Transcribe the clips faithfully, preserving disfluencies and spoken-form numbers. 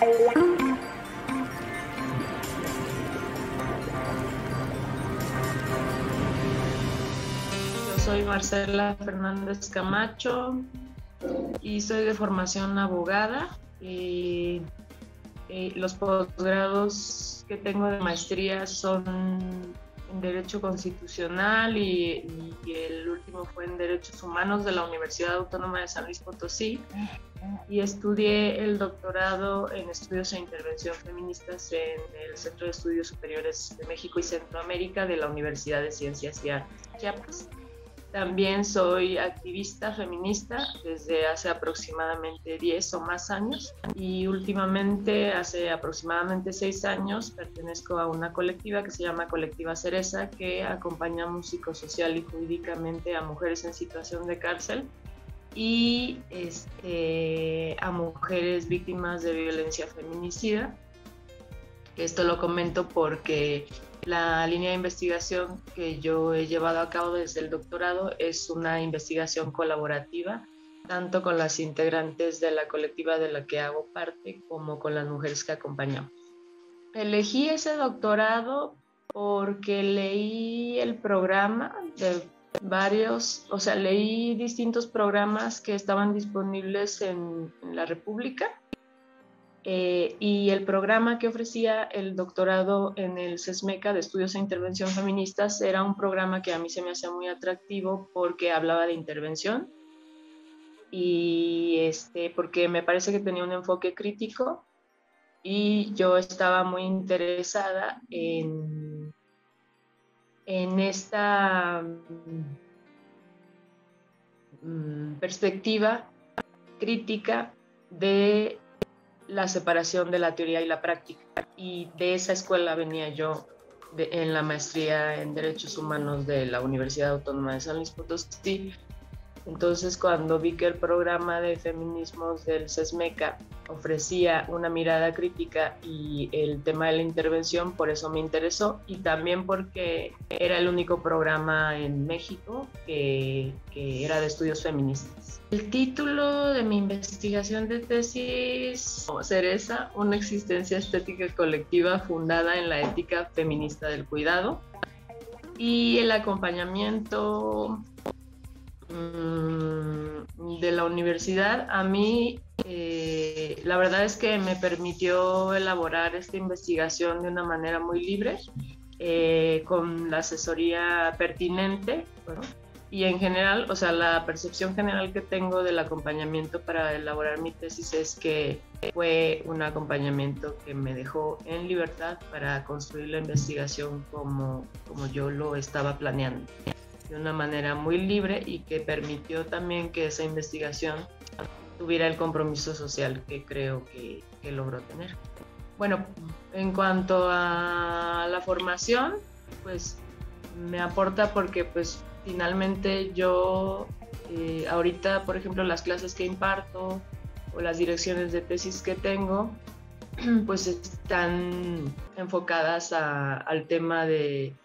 Yo soy Marcela Fernández Camacho y soy de formación abogada. Y, y los posgrados que tengo de maestría son en Derecho Constitucional y, y el último fue en Derechos Humanos de la Universidad Autónoma de San Luis Potosí, y estudié el doctorado en Estudios e Intervención Feministas en el Centro de Estudios Superiores de México y Centroamérica de la Universidad de Ciencias y Artes de Chiapas. También soy activista feminista desde hace aproximadamente diez o más años, y últimamente, hace aproximadamente seis años, pertenezco a una colectiva que se llama Colectiva Cereza, que acompañamos psicosocial y jurídicamente a mujeres en situación de cárcel y este, a mujeres víctimas de violencia feminicida. Esto lo comento porque la línea de investigación que yo he llevado a cabo desde el doctorado es una investigación colaborativa, tanto con las integrantes de la colectiva de la que hago parte como con las mujeres que acompañamos. Elegí ese doctorado porque leí el programa de varios, o sea, leí distintos programas que estaban disponibles en, en la República. Eh, y el programa que ofrecía el doctorado en el CESMECA de Estudios e Intervención Feministas era un programa que a mí se me hacía muy atractivo porque hablaba de intervención y este, porque me parece que tenía un enfoque crítico, y yo estaba muy interesada en, en esta um, perspectiva crítica de la separación de la teoría y la práctica, y de esa escuela venía yo de, en la maestría en Derechos Humanos de la Universidad Autónoma de San Luis Potosí. Entonces, cuando vi que el programa de feminismos del CESMECA ofrecía una mirada crítica y el tema de la intervención, por eso me interesó, y también porque era el único programa en México que, que era de estudios feministas. El título de mi investigación de tesis, Cereza, una existencia estética colectiva fundada en la ética feminista del cuidado, y el acompañamiento de la universidad a mí eh, la verdad es que me permitió elaborar esta investigación de una manera muy libre, eh, con la asesoría pertinente, bueno, y en general, o sea, la percepción general que tengo del acompañamiento para elaborar mi tesis es que fue un acompañamiento que me dejó en libertad para construir la investigación como, como yo lo estaba planeando, de una manera muy libre, y que permitió también que esa investigación tuviera el compromiso social que creo que, que logró tener. Bueno, en cuanto a la formación, pues me aporta porque pues finalmente yo eh, ahorita, por ejemplo, las clases que imparto o las direcciones de tesis que tengo, pues están enfocadas a, al tema de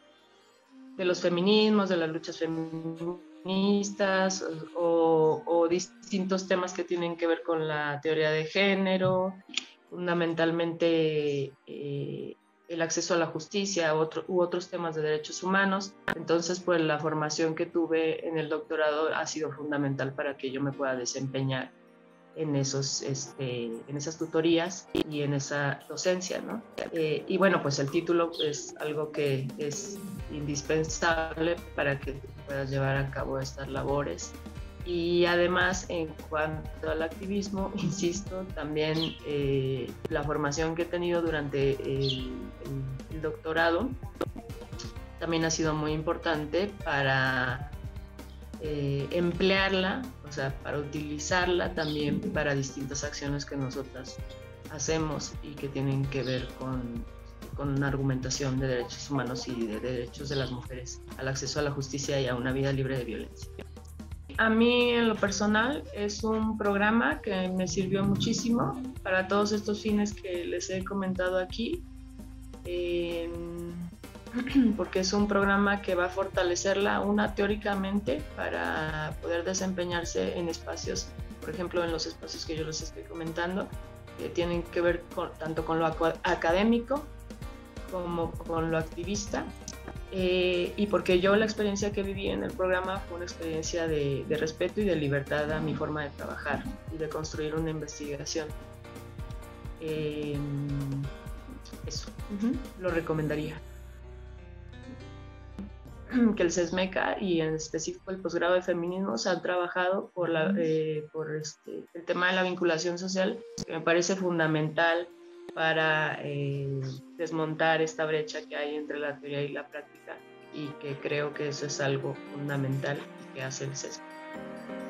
de los feminismos, de las luchas feministas o, o distintos temas que tienen que ver con la teoría de género, fundamentalmente eh, el acceso a la justicia otro, u otros temas de derechos humanos. Entonces, pues la formación que tuve en el doctorado ha sido fundamental para que yo me pueda desempeñar en, esos, este, en esas tutorías y en esa docencia, ¿no? Eh, y bueno, pues el título es algo que es indispensable para que puedas llevar a cabo estas labores. Y además, en cuanto al activismo, insisto, también eh, la formación que he tenido durante el, el, el doctorado también ha sido muy importante para Eh, emplearla, o sea, para utilizarla también para distintas acciones que nosotras hacemos y que tienen que ver con, con una argumentación de derechos humanos y de derechos de las mujeres al acceso a la justicia y a una vida libre de violencia. A mí, en lo personal, es un programa que me sirvió muchísimo para todos estos fines que les he comentado aquí. Eh, porque es un programa que va a fortalecerla, una teóricamente, para poder desempeñarse en espacios, por ejemplo, en los espacios que yo les estoy comentando, que tienen que ver con, tanto con lo académico como con lo activista. Eh, y porque yo la experiencia que viví en el programa fue una experiencia de, de respeto y de libertad a mi forma de trabajar y de construir una investigación. Eh, eso, uh-huh, lo recomendaría. Que el SESMECA y en específico el posgrado de feminismos han trabajado por, la, eh, por este, el tema de la vinculación social, que me parece fundamental para eh, desmontar esta brecha que hay entre la teoría y la práctica, y que creo que eso es algo fundamental que hace el SESMECA.